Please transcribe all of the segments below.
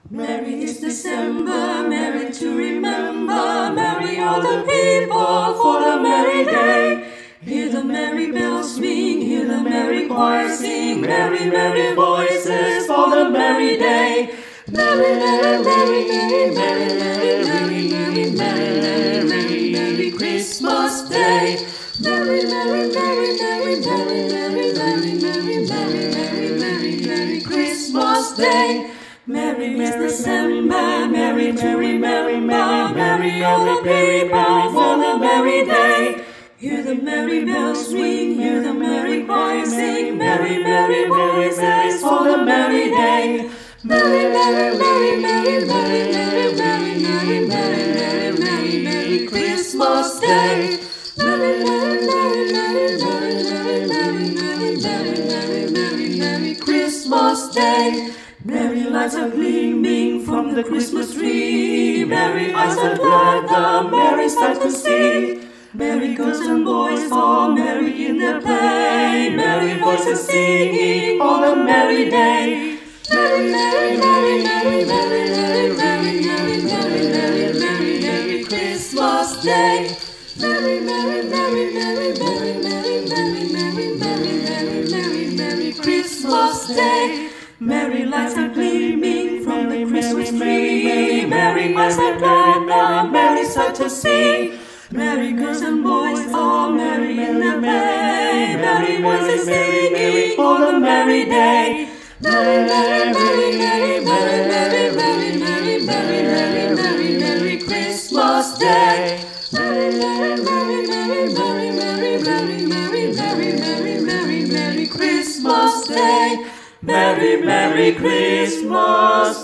Merry is December, merry to remember, merry all the people for the merry day. Hear the merry bells ring, hear the merry choir sing, merry, merry voices for the merry day. Merry, merry, merry, merry, merry, merry, merry, merry, merry, merry, merry Christmas Day. Merry, merry, merry, merry, merry, merry, merry, merry, merry, merry, merry, merry Christmas Day. Merry is December, merry to remember, merry all the people for the merry day. Hear the merry bells ring, hear the merry choir sing, merry, merry voices for the merry day. Merry, merry, merry, merry, merry, merry, merry, merry, merry, merry, merry, merry Christmas Day. Merry, merry, merry, merry, merry, merry, merry, merry, merry, merry, merry, merry Christmas Day. Merry lights are gleaming from the Christmas tree, merry eyes are glad, the merry sight to see. Merry girls and boys all merry in their play, merry voices singing all the merry day. Merry, merry, merry, merry, merry, merry, merry, merry, merry, merry, merry, merry Christmas Day. Merry, merry, merry, merry, merry, merry, merry, merry, merry, merry, merry, merry Christmas Day. Merry lights are gleaming from the Christmas tree, merry eyes are glad, the merry sight to see. Merry girls and boys all merry in their play, merry voices singing for the merry day. Merry, merry, merry, merry, merry, merry, merry, merry, merry, merry, merry, merry Christmas Day. Merry, merry, merry, merry, merry, merry, merry, merry, merry, merry, merry, merry Christmas Day. Merry, merry Christmas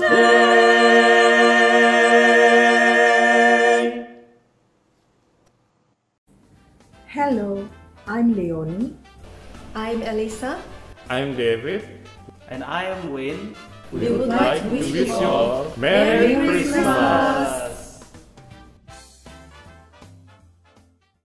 Day. Hello, I'm Leony. I'm Elisa. I'm David. And I am Ween. We would like to wish you all Merry Christmas!